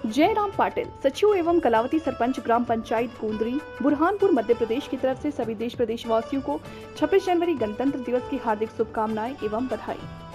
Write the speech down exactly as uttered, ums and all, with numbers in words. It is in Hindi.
जयराम पाटिल, सचिव एवं कलावती सरपंच ग्राम पंचायत गोंदरी, बुरहानपुर, मध्य प्रदेश की तरफ से सभी देश प्रदेश वासियों को छब्बीस जनवरी गणतंत्र दिवस की हार्दिक शुभकामनाएं एवं बधाई।